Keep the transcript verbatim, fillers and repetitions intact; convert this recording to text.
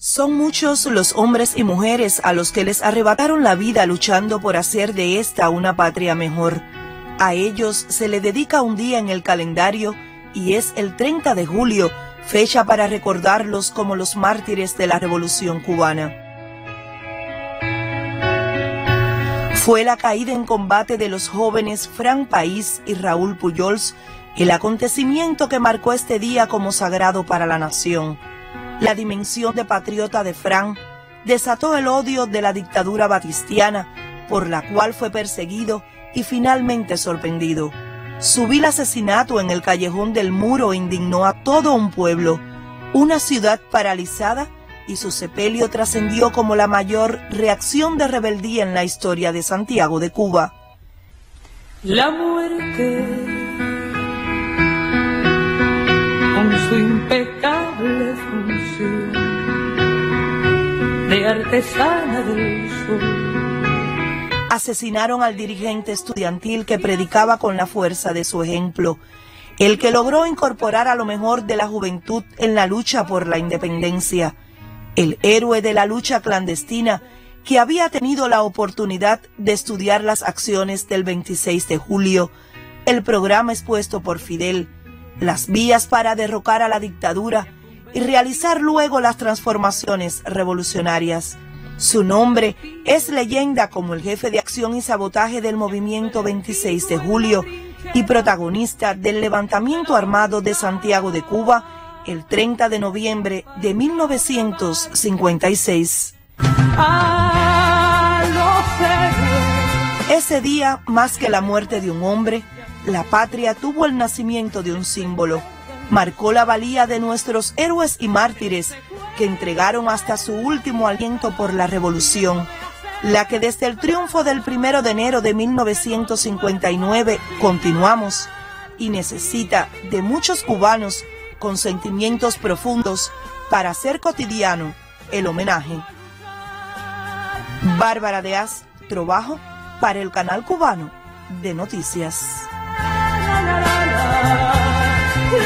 Son muchos los hombres y mujeres a los que les arrebataron la vida luchando por hacer de esta una patria mejor. A ellos se le dedica un día en el calendario y es el treinta de julio, fecha para recordarlos como los mártires de la Revolución Cubana. Fue la caída en combate de los jóvenes Fran País y Raúl Pujols el acontecimiento que marcó este día como sagrado para la nación. La dimensión de patriota de Fran desató el odio de la dictadura batistiana, por la cual fue perseguido y finalmente sorprendido. Su vil asesinato en el Callejón del Muro indignó a todo un pueblo, una ciudad paralizada, y su sepelio trascendió como la mayor reacción de rebeldía en la historia de Santiago de Cuba. La muerte, con su impecable función de artesana del sol. Asesinaron al dirigente estudiantil que predicaba con la fuerza de su ejemplo, el que logró incorporar a lo mejor de la juventud en la lucha por la independencia, el héroe de la lucha clandestina que había tenido la oportunidad de estudiar las acciones del veintiséis de julio, el programa expuesto por Fidel, las vías para derrocar a la dictadura y realizar luego las transformaciones revolucionarias. Su nombre es leyenda como el jefe de acción y sabotaje del movimiento veintiséis de julio y protagonista del levantamiento armado de Santiago de Cuba el treinta de noviembre de mil novecientos cincuenta y seis. Ese día, más que la muerte de un hombre, la patria tuvo el nacimiento de un símbolo. Marcó la valía de nuestros héroes y mártires que entregaron hasta su último aliento por la revolución, la que desde el triunfo del primero de enero de mil novecientos cincuenta y nueve continuamos y necesita de muchos cubanos con sentimientos profundos para hacer cotidiano el homenaje. Bárbara Deaz, trabajo para el Canal Cubano de Noticias.